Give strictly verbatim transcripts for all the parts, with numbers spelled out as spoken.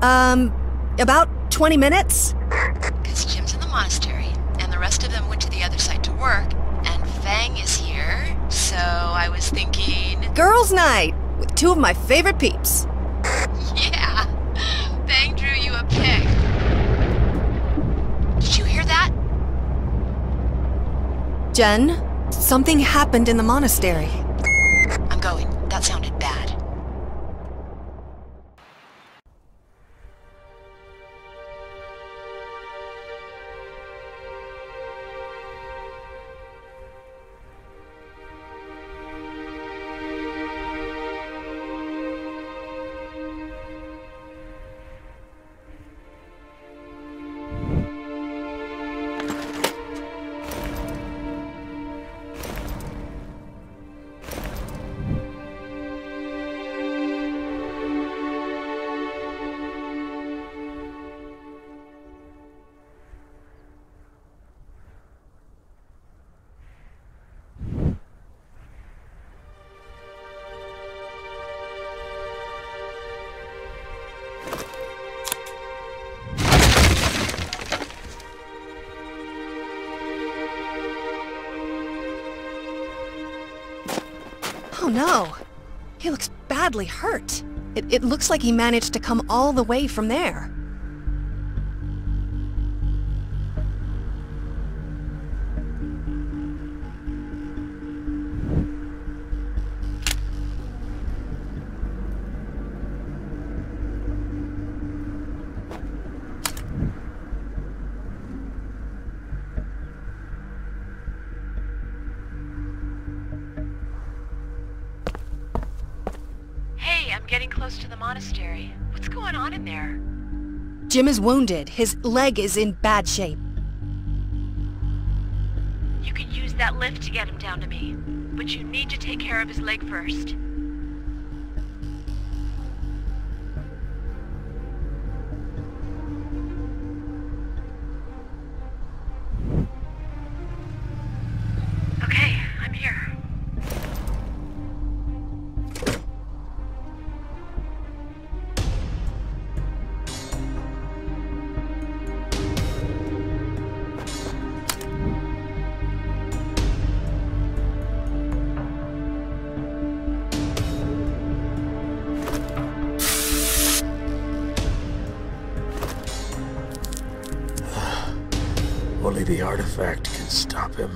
Um, about twenty minutes? Because Jim's in the monastery, and the rest of them went to the other side to work, and Fang is here, so I was thinking... Girls' night, with two of my favorite peeps. Yeah, Fang drew you a pic. Did you hear that? Jen, something happened in the monastery. I'm going. That sounded bad. Oh no, he looks badly hurt. It, it looks like he managed to come all the way from there. I'm getting close to the monastery. What's going on in there? Jim is wounded. His leg is in bad shape. You could use that lift to get him down to me, but you need to take care of his leg first. Okay, I'm here. Only the artifact can stop him.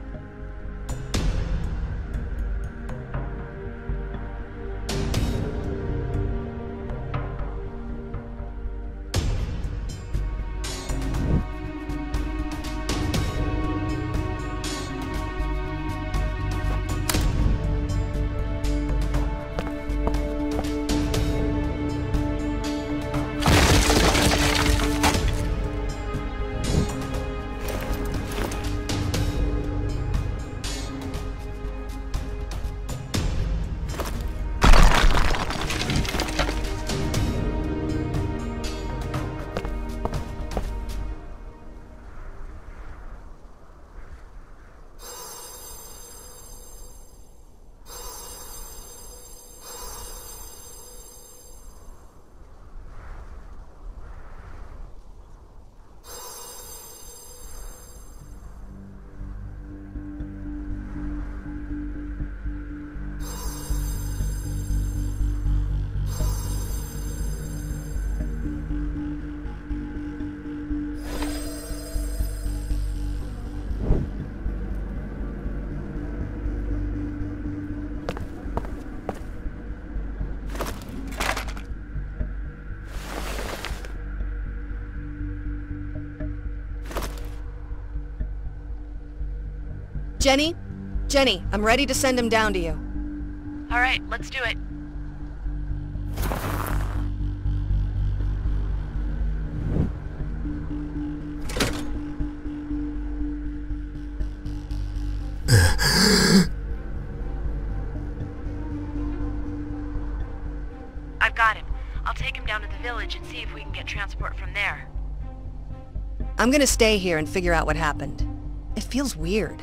Jenny? Jenny, I'm ready to send him down to you. All right, let's do it. I've got him. I'll take him down to the village and see if we can get transport from there. I'm gonna stay here and figure out what happened. It feels weird.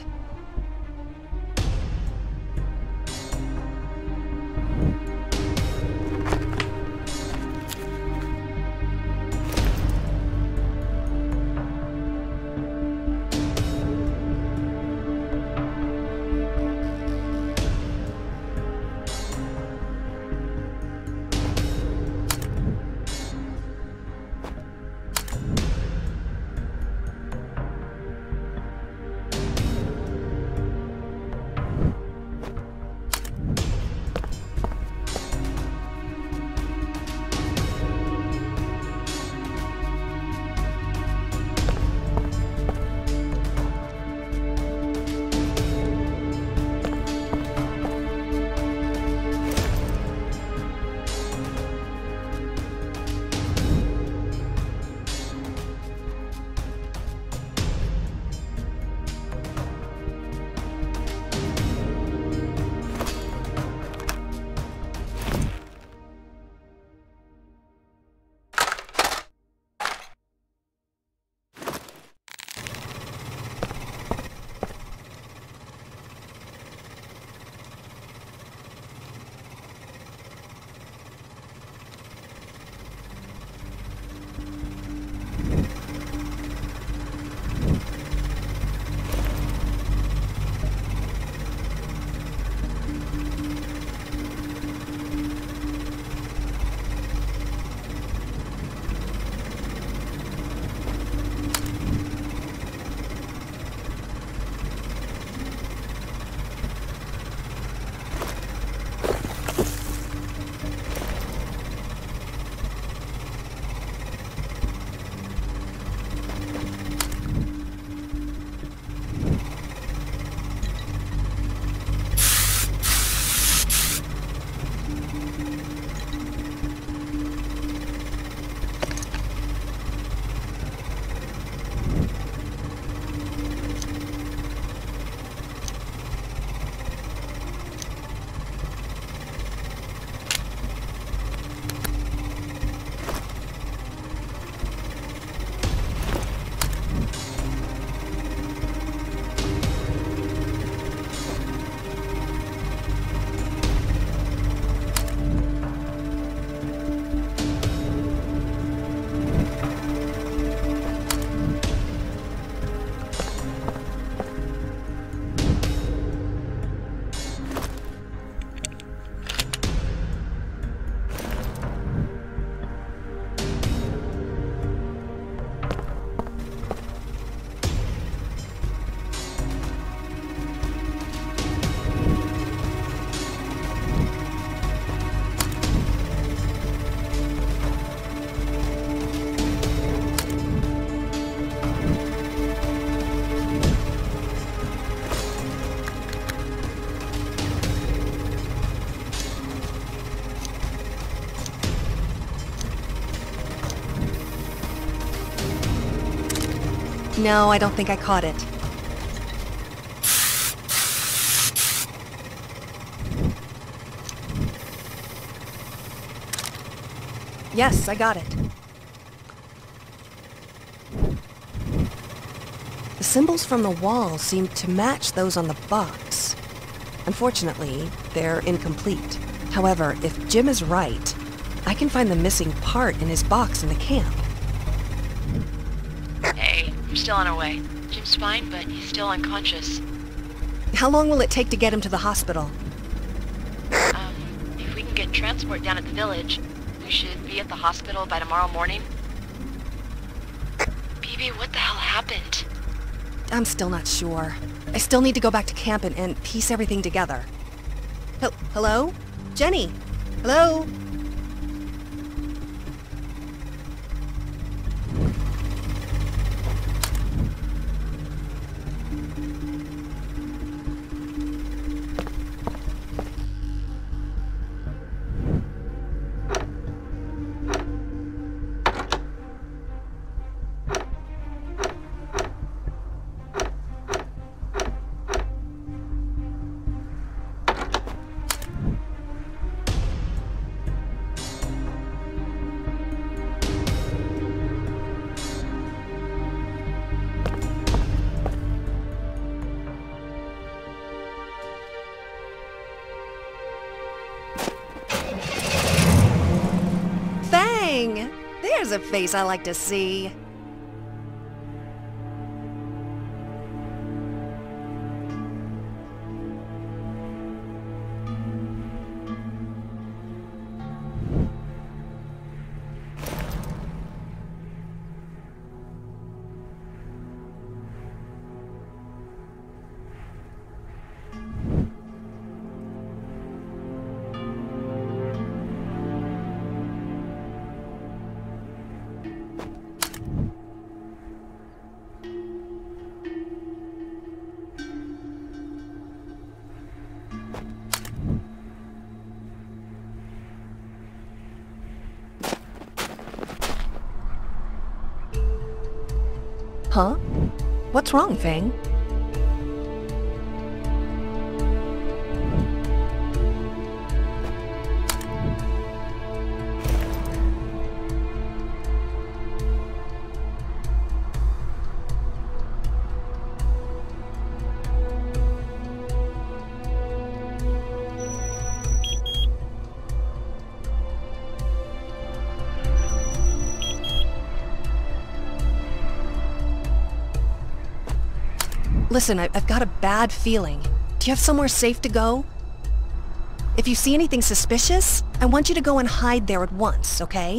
No, I don't think I caught it. Yes, I got it. The symbols from the wall seem to match those on the box. Unfortunately, they're incomplete. However, if Jim is right, I can find the missing part in his box in the camp. Hey, we're still on our way. Jim's fine, but he's still unconscious. How long will it take to get him to the hospital? Um, if we can get transport down at the village, we should be at the hospital by tomorrow morning. B B, what the hell happened? I'm still not sure. I still need to go back to camp and, and piece everything together. Hel- hello? Jenny? Hello? There's a face I like to see. Huh? What's wrong, Fang? Listen, I I've got a bad feeling. Do you have somewhere safe to go? If you see anything suspicious, I want you to go and hide there at once, okay?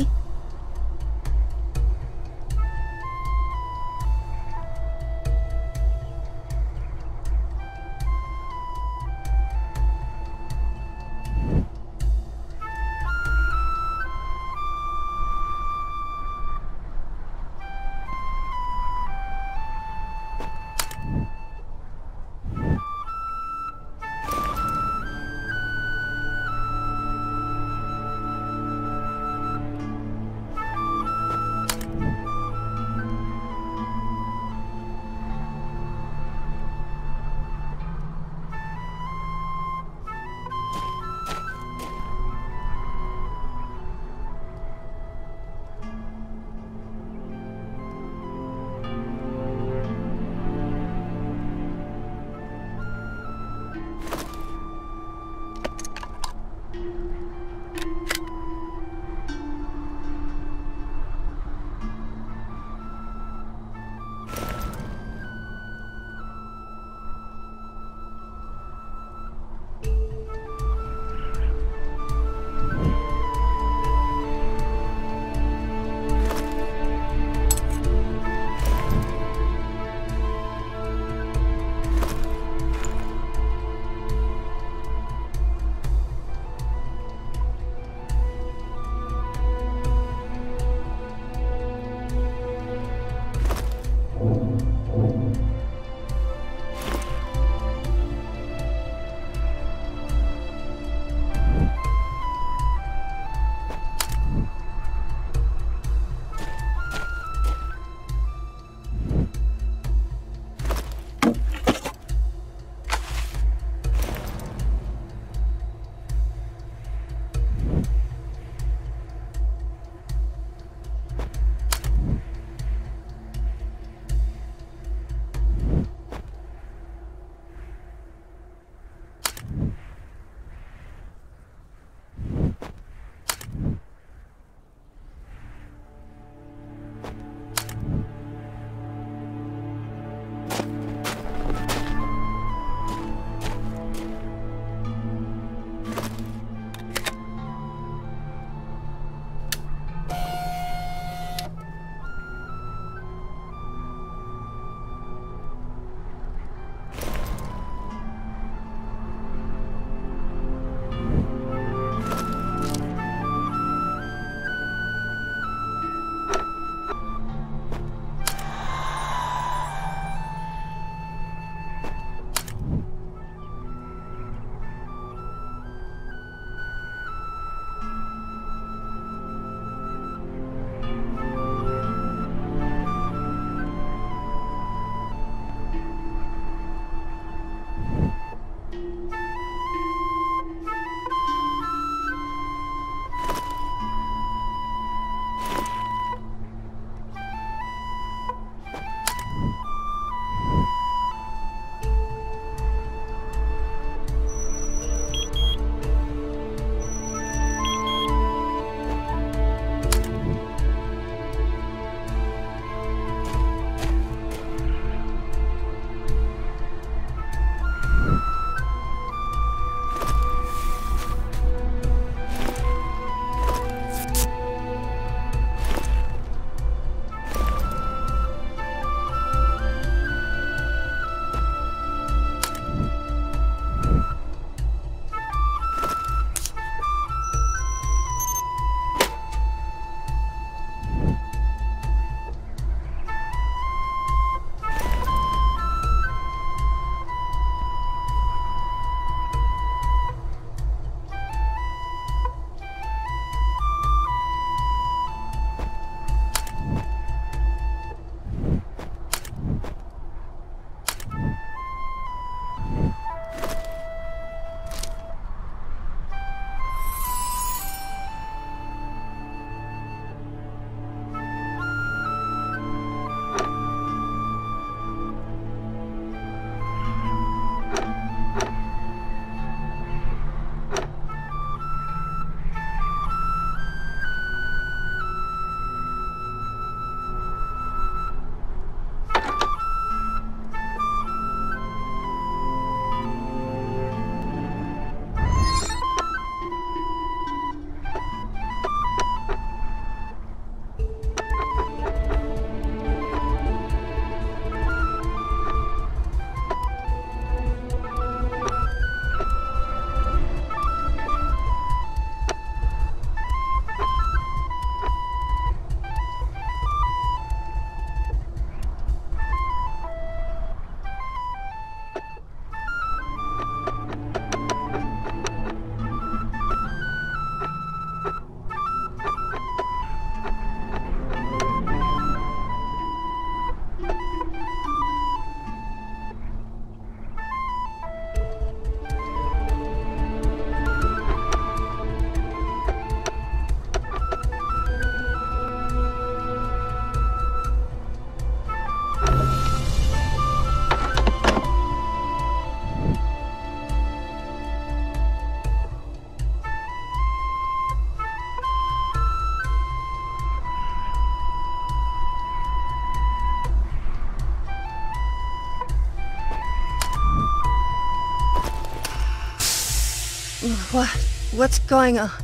What? What's going on?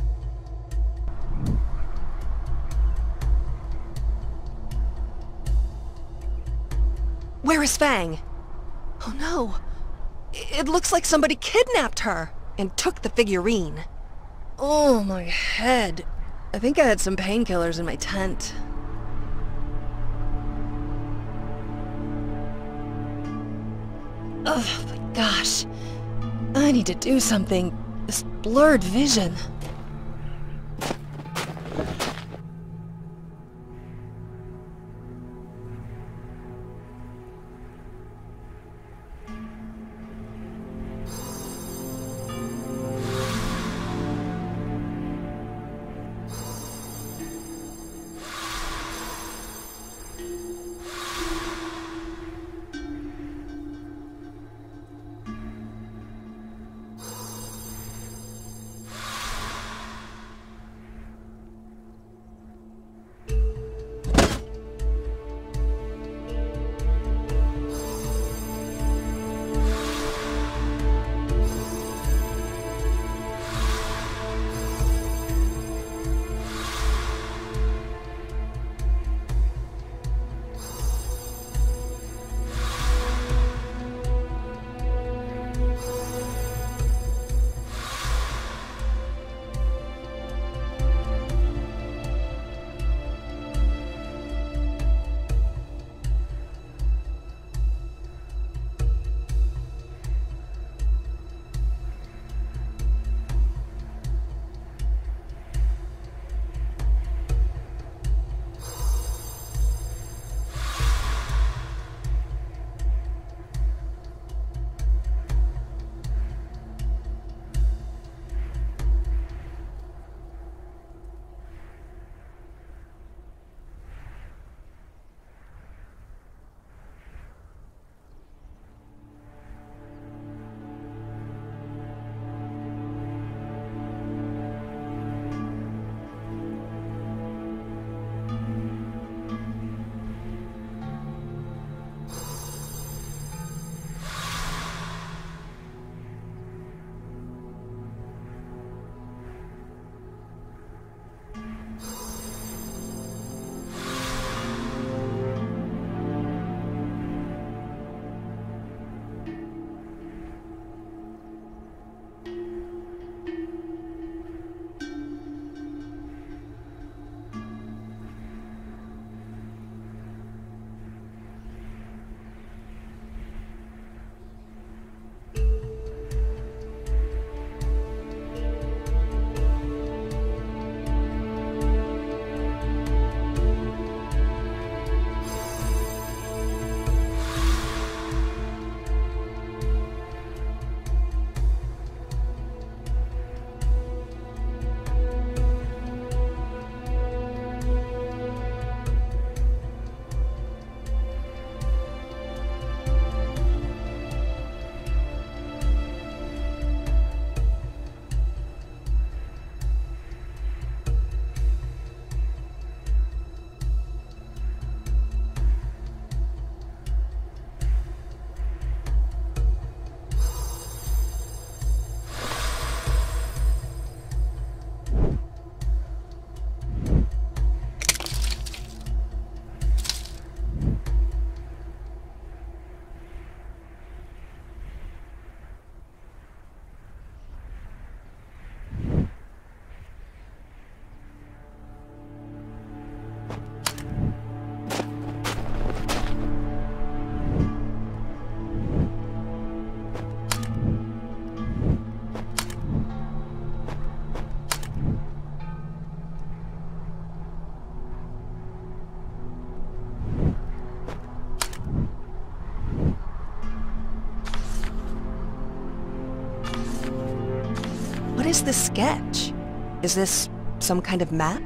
Where is Fang? Oh no. It looks like somebody kidnapped her and took the figurine. Oh, my head. I think I had some painkillers in my tent. Oh my gosh. I need to do something. This blurred vision. What is this sketch? Is this some kind of map?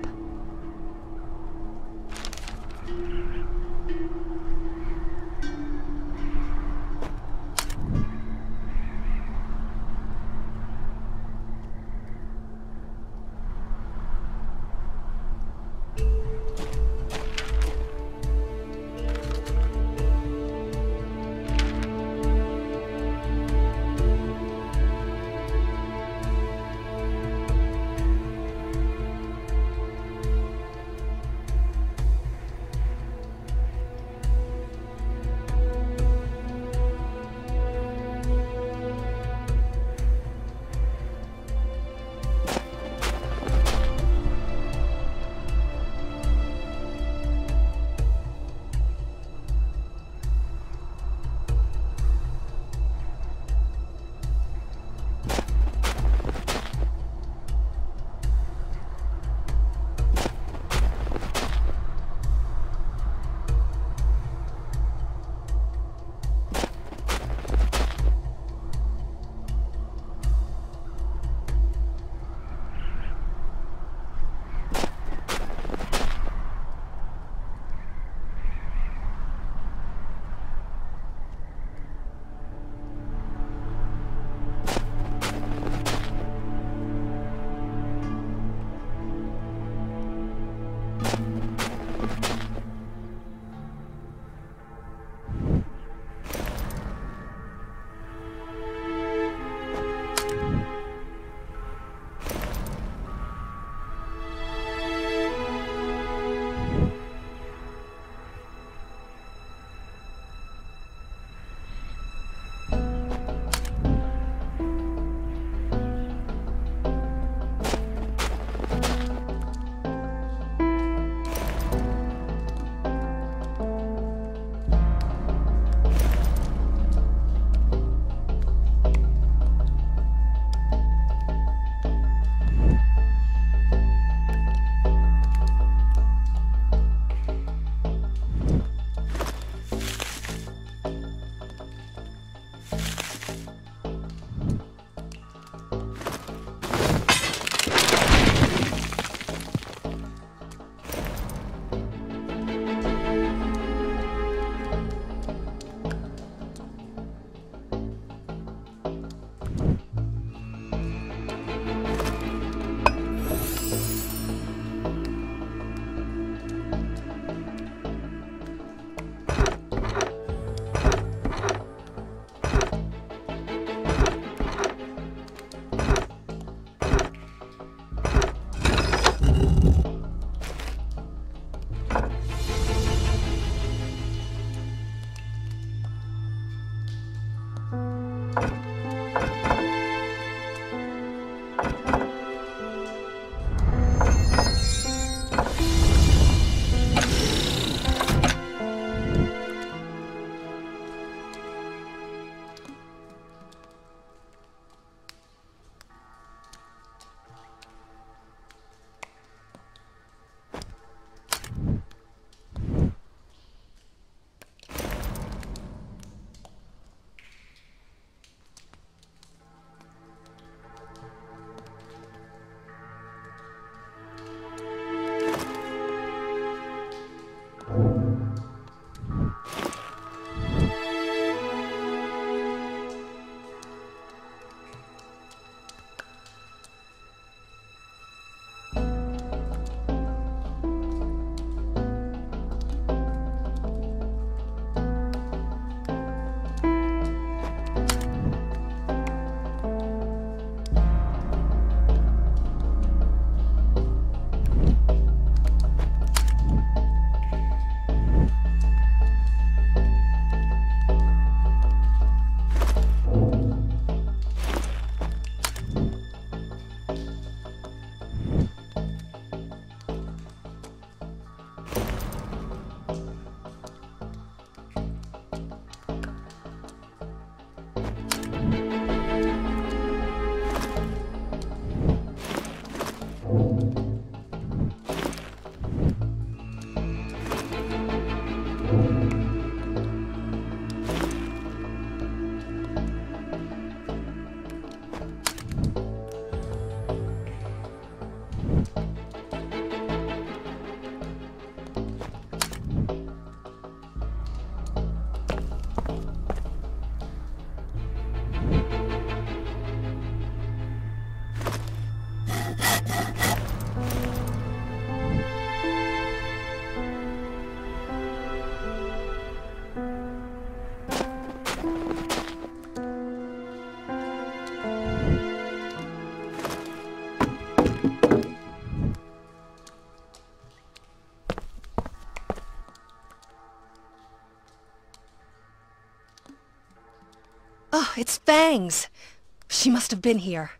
Oh, it's Fangs. She must have been here.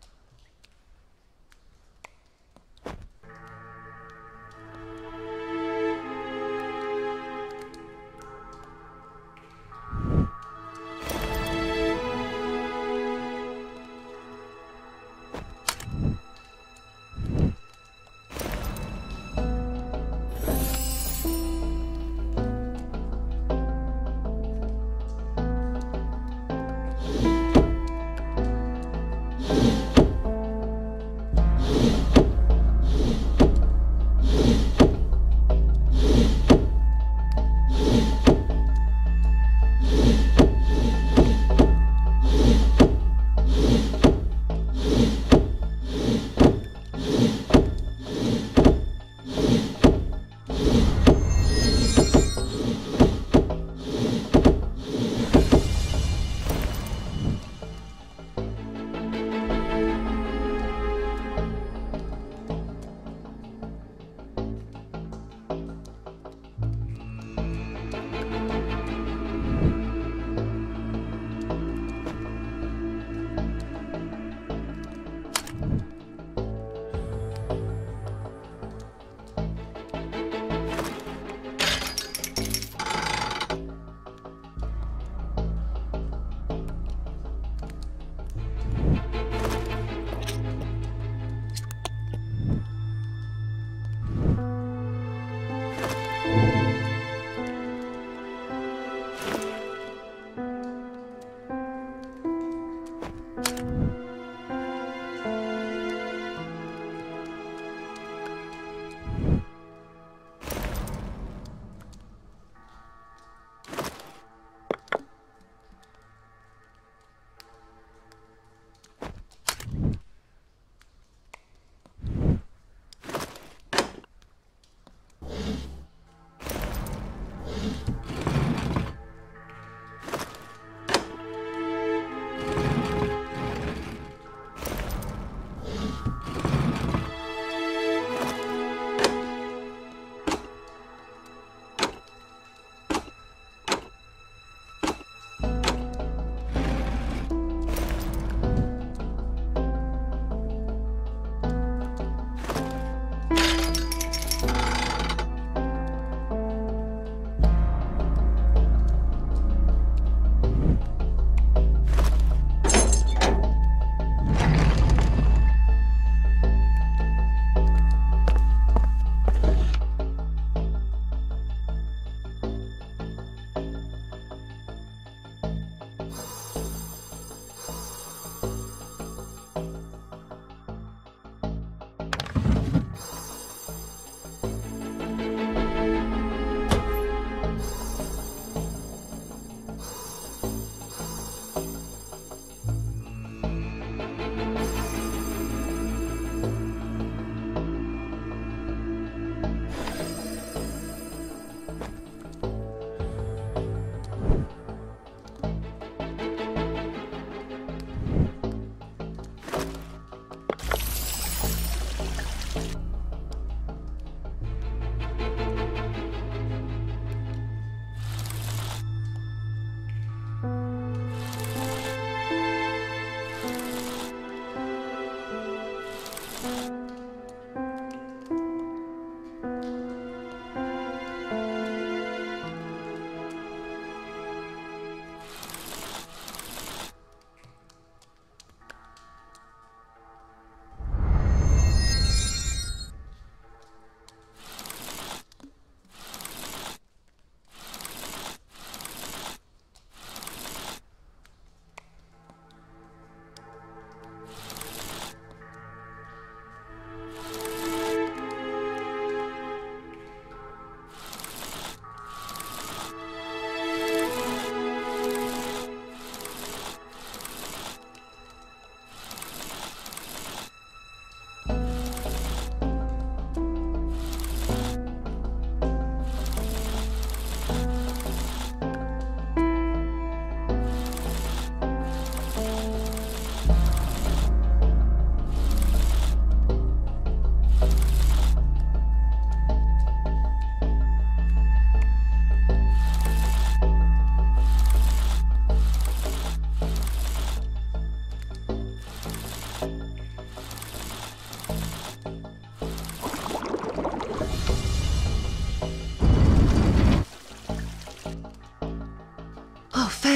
You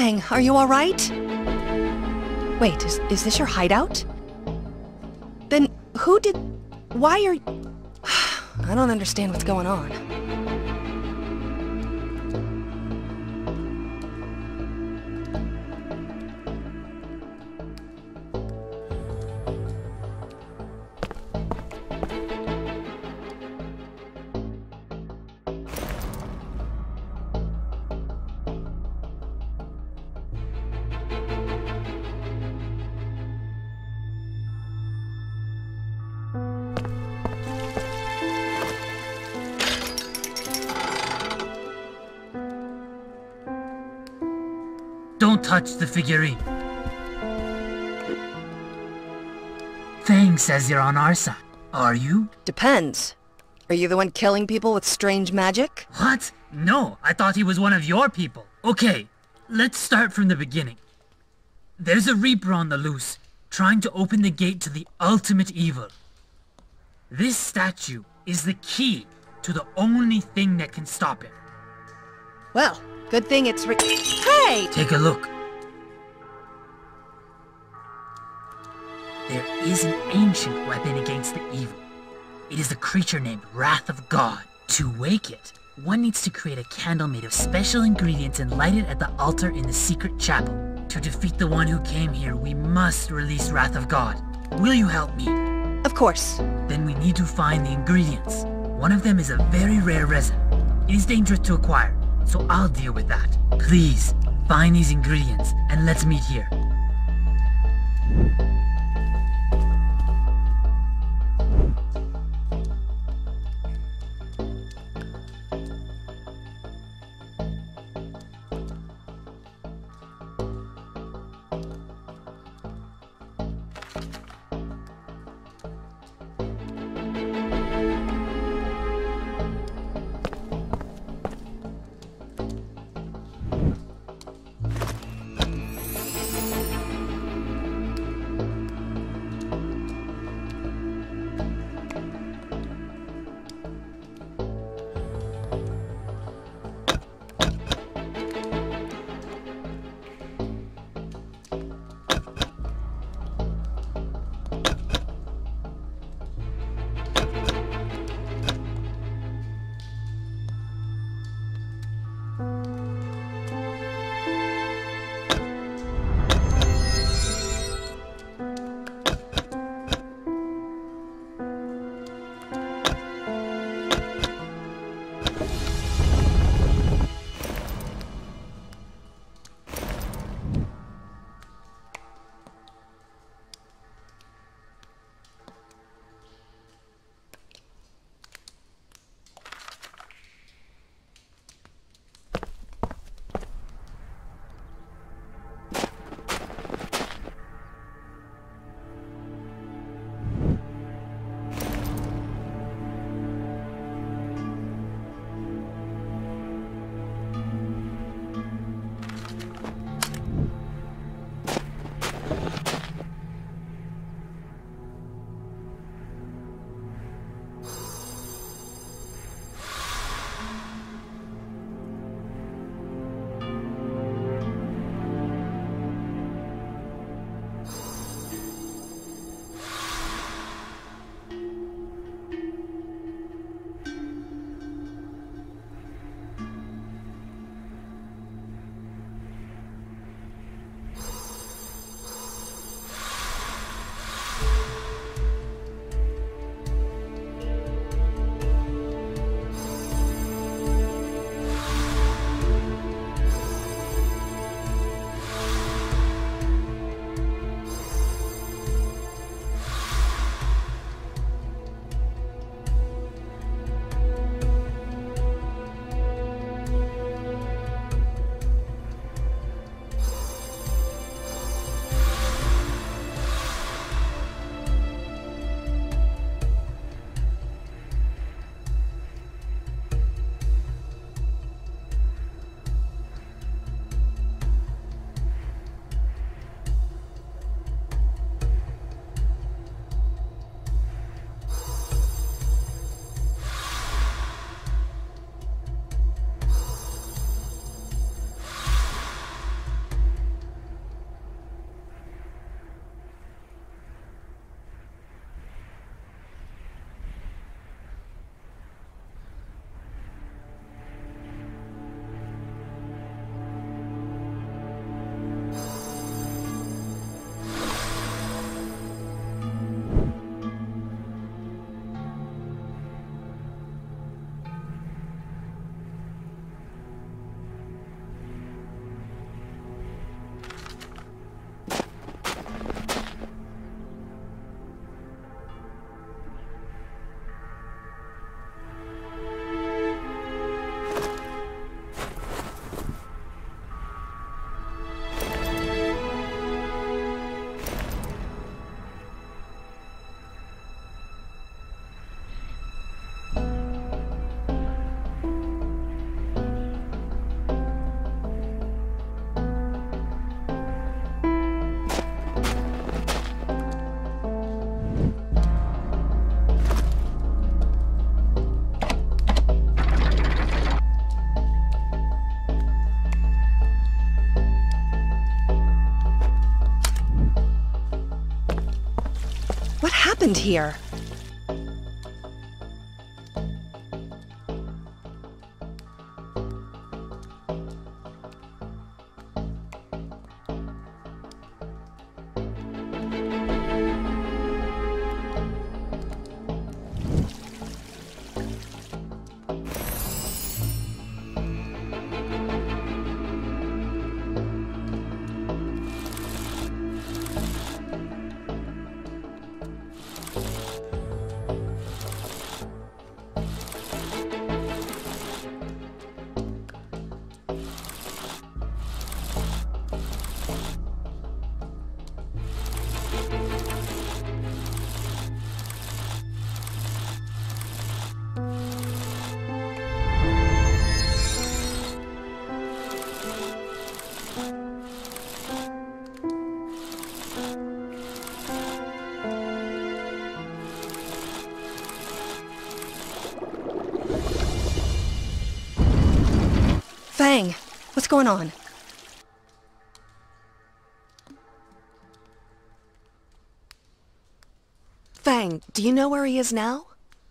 Fang, are you all right? Wait, is, is this your hideout? Then who did... Why are... I don't understand what's going on. Don't touch the figurine. Fang says you're on our side. Are you? Depends. Are you the one killing people with strange magic? What? No, I thought he was one of your people. Okay, let's start from the beginning. There's a Reaper on the loose, trying to open the gate to the ultimate evil. This statue is the key to the only thing that can stop him. Well, good thing it's re- Hey! Take a look. There is an ancient weapon against the evil. It is a creature named Wrath of God. To wake it, one needs to create a candle made of special ingredients and light it at the altar in the secret chapel. To defeat the one who came here, we must release Wrath of God. Will you help me? Of course. Then we need to find the ingredients. One of them is a very rare resin. It is dangerous to acquire, so I'll deal with that. Please, find these ingredients and let's meet here. What happened here? Fang, what's going on? Fang, do you know where he is now?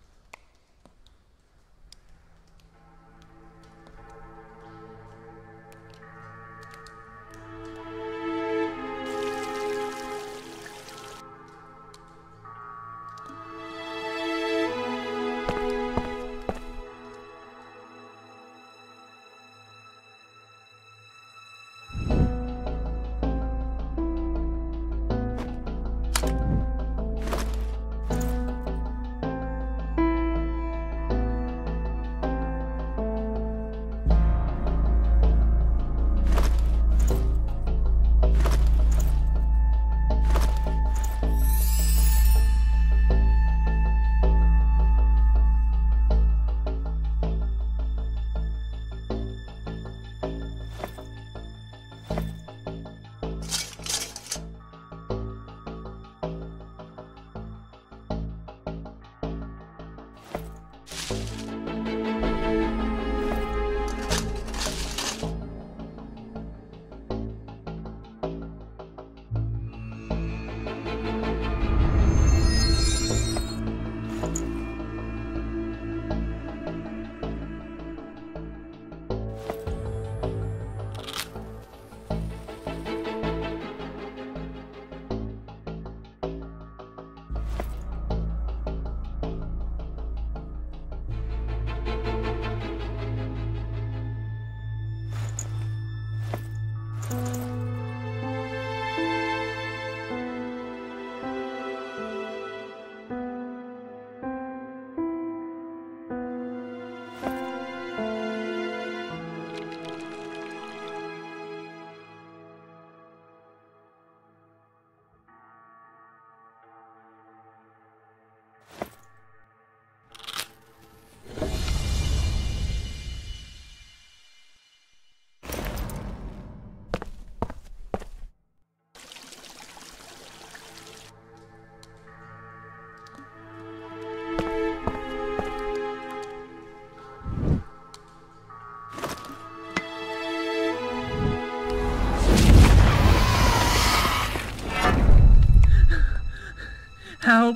Help!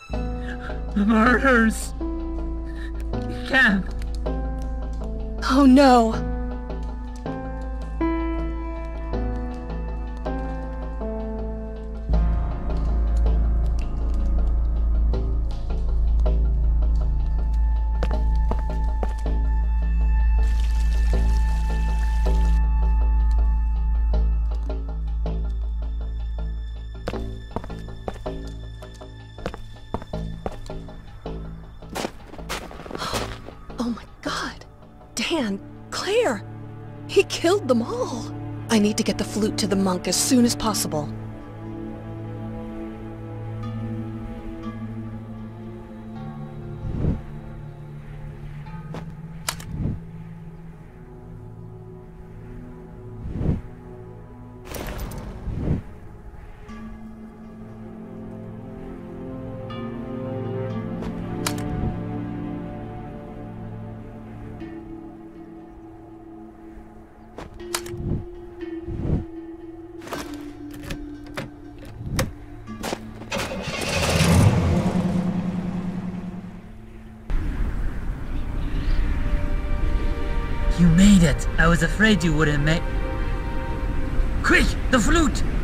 The murders! Cam! Oh no! Oh my god! Dan, Claire! He killed them all! I need to get the flute to the monk as soon as possible. yet. I was afraid you wouldn't make... Quick! The flute!